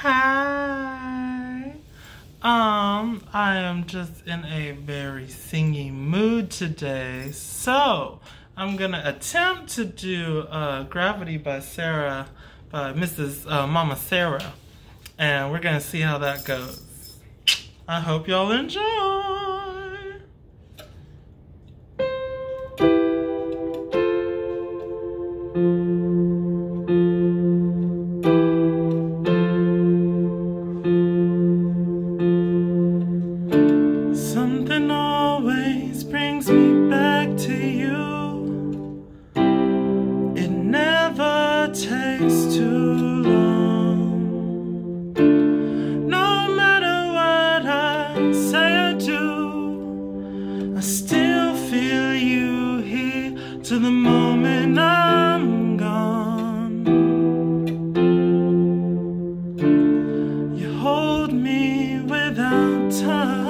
Hi. I am just in a very singy mood today, so I'm gonna attempt to do Gravity by Sara, by Mrs. Mama Sara, and we're gonna see how that goes. I hope y'all enjoy. Something always brings me back to you. It never takes too long. No matter what I say or do, I still feel you here to the moment I'm gone. You hold me without touch.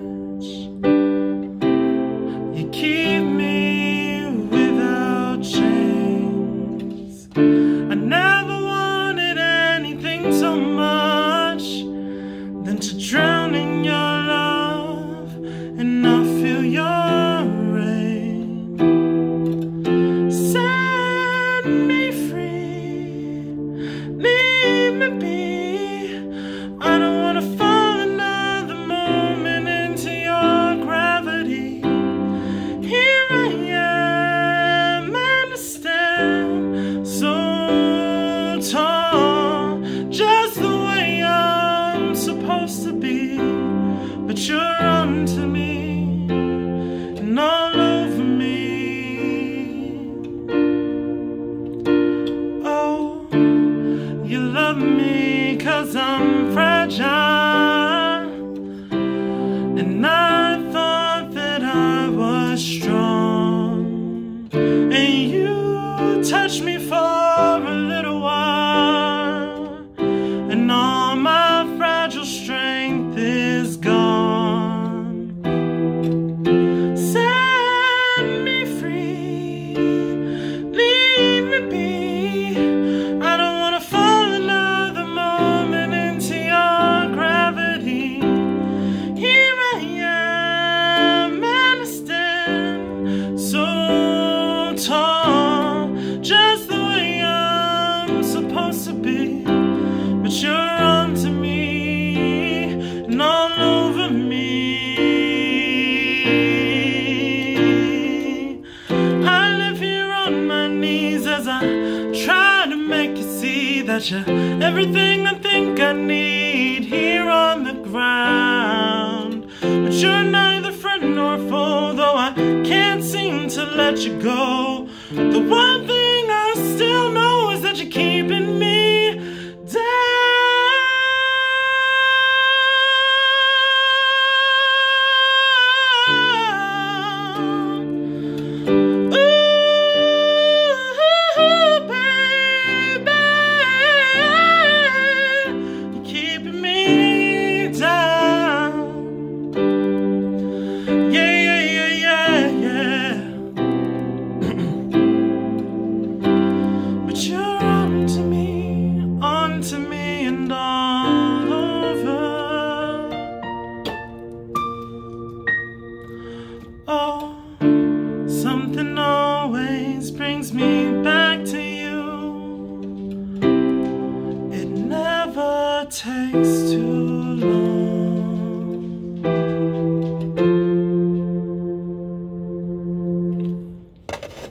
Keep me without chains. I never wanted anything so much than to drown in your love and not feel your rain. Set me free, leave me be. I don't want to fall another moment into your gravity. Here I am, and I stand so tall, just the way I'm supposed to be. But you're onto me and all over me. Oh, you love me 'cause I'm fragile, and I thought that I was strong, and you touched me for a little while, and all my fragile strength is gone. Set me free, leave me be. I don't want to fall another moment into your gravity. Here I am, and I stand so tall, just the way I'm supposed to be. But you're onto me and all over me. I live here on my knees as I try to make you see that you're everything I think I need here on the ground. But you're neither friend nor foe, though I can't seem to let you go. The one thing I still know is that you're keeping me down. Ooh, baby, you're keeping me down. But you're onto me and all over. Oh, something always brings me back to you. It never takes too